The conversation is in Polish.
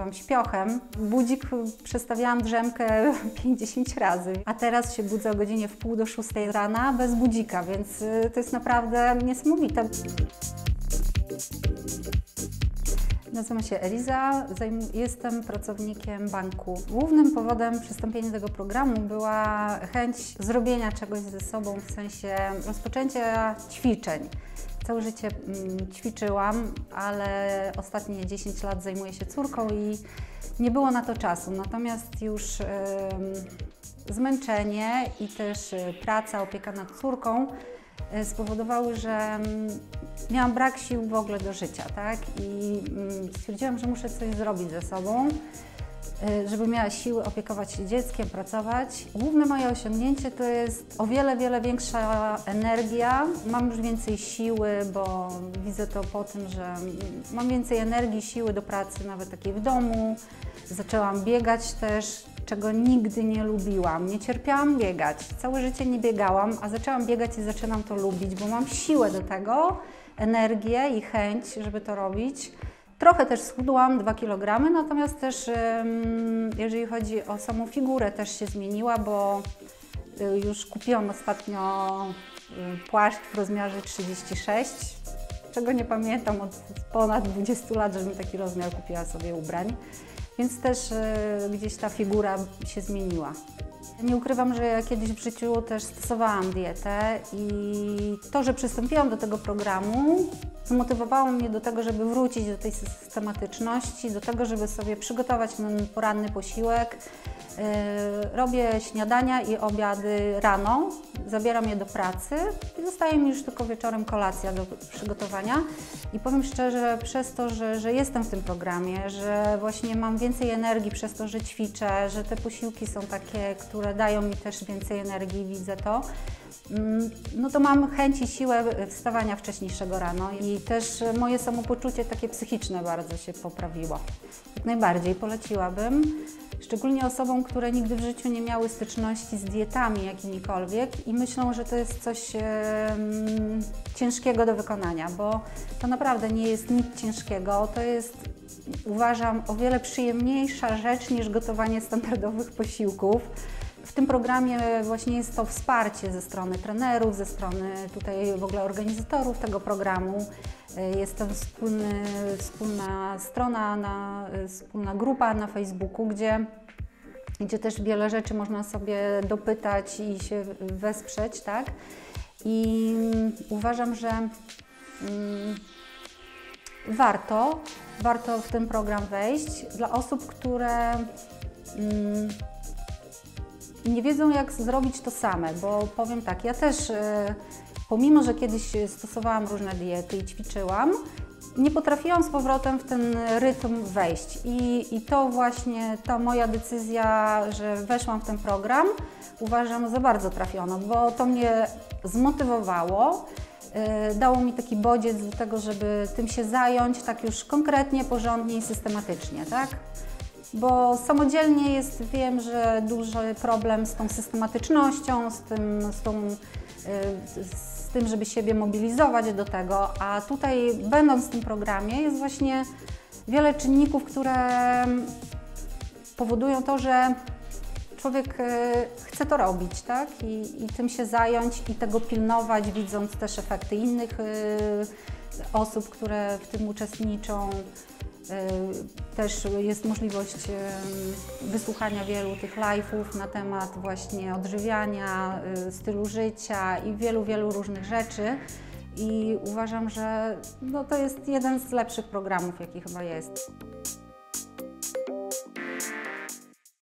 nazywam śpiochem. Budzik przestawiałam drzemkę 50 razy, a teraz się budzę o godzinie 5:45 rana bez budzika, więc to jest naprawdę niesamowite. Nazywam się Eliza, jestem pracownikiem banku. Głównym powodem przystąpienia do tego programu była chęć zrobienia czegoś ze sobą, w sensie rozpoczęcia ćwiczeń. Całe życie ćwiczyłam, ale ostatnie 10 lat zajmuję się córką i nie było na to czasu. Natomiast już zmęczenie i też praca, opieka nad córką spowodowały, że miałam brak sił w ogóle do życia, tak? I stwierdziłam, że muszę coś zrobić ze sobą, żeby miała siły opiekować się dzieckiem, pracować. Główne moje osiągnięcie to jest o wiele większa energia. Mam już więcej siły, bo widzę to po tym, że mam więcej energii, siły do pracy, nawet takiej w domu. Zaczęłam biegać też, czego nigdy nie lubiłam. Nie cierpiałam biegać. Całe życie nie biegałam, a zaczęłam biegać i zaczynam to lubić, bo mam siłę do tego, energię i chęć, żeby to robić. Trochę też schudłam, 2 kg, natomiast też jeżeli chodzi o samą figurę, też się zmieniła, bo już kupiłam ostatnio płaszcz w rozmiarze 36, czego nie pamiętam od ponad 20 lat, żebym taki rozmiar kupiła sobie ubrań, więc też gdzieś ta figura się zmieniła. Nie ukrywam, że ja kiedyś w życiu też stosowałam dietę i to, że przystąpiłam do tego programu, zmotywowało mnie do tego, żeby wrócić do tej systematyczności, do tego, żeby sobie przygotować ten poranny posiłek. Robię śniadania i obiady rano, zabieram je do pracy i zostaje mi już tylko wieczorem kolacja do przygotowania. I powiem szczerze, przez to, że jestem w tym programie, że właśnie mam więcej energii przez to, że ćwiczę, że te posiłki są takie, które dają mi też więcej energii, widzę to, no to mam chęć i siłę wstawania wcześniejszego rano i też moje samopoczucie takie psychiczne bardzo się poprawiło. Jak najbardziej poleciłabym, szczególnie osobom, które nigdy w życiu nie miały styczności z dietami jakimikolwiek i myślą, że to jest coś ciężkiego do wykonania, bo to naprawdę nie jest nic ciężkiego, to jest, uważam, o wiele przyjemniejsza rzecz niż gotowanie standardowych posiłków. W tym programie właśnie jest to wsparcie ze strony trenerów, ze strony tutaj w ogóle organizatorów tego programu. Jest to wspólna strona, wspólna grupa na Facebooku, gdzie też wiele rzeczy można sobie dopytać i się wesprzeć, tak? I uważam, że warto w ten program wejść dla osób, które nie wiedzą, jak zrobić to same, bo powiem tak, ja też, pomimo że kiedyś stosowałam różne diety i ćwiczyłam, nie potrafiłam z powrotem w ten rytm wejść i to właśnie ta moja decyzja, że weszłam w ten program, uważam za bardzo trafioną, bo to mnie zmotywowało, dało mi taki bodziec do tego, żeby tym się zająć tak już konkretnie, porządnie i systematycznie, tak? Bo samodzielnie wiem, że duży problem z tą systematycznością, z tym, żeby siebie mobilizować do tego, a tutaj będąc w tym programie jest właśnie wiele czynników, które powodują to, że człowiek chce to robić, tak? I tym się zająć i tego pilnować, widząc też efekty innych osób, które w tym uczestniczą. Też jest możliwość wysłuchania wielu tych live'ów na temat właśnie odżywiania, stylu życia i wielu różnych rzeczy. I uważam, że no, to jest jeden z lepszych programów, jaki chyba jest.